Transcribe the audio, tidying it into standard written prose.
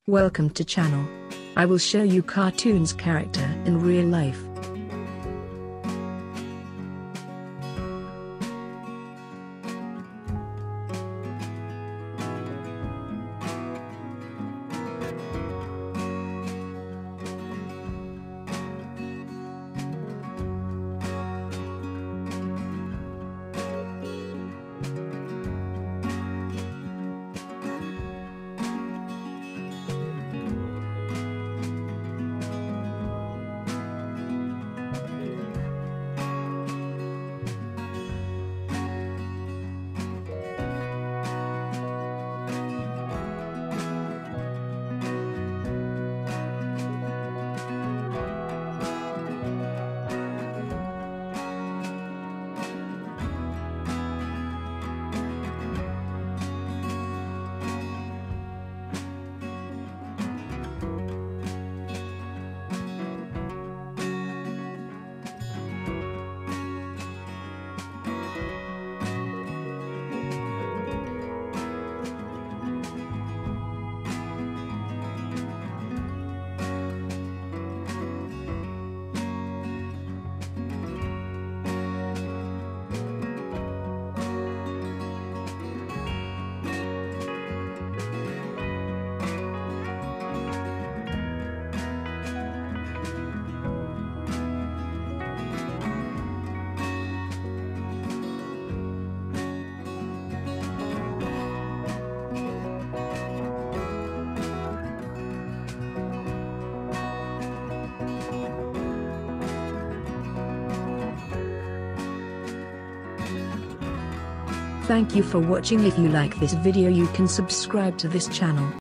Welcome to channel. I will show you cartoons character in real life. Thank you for watching. If you like this video, you can subscribe to this channel.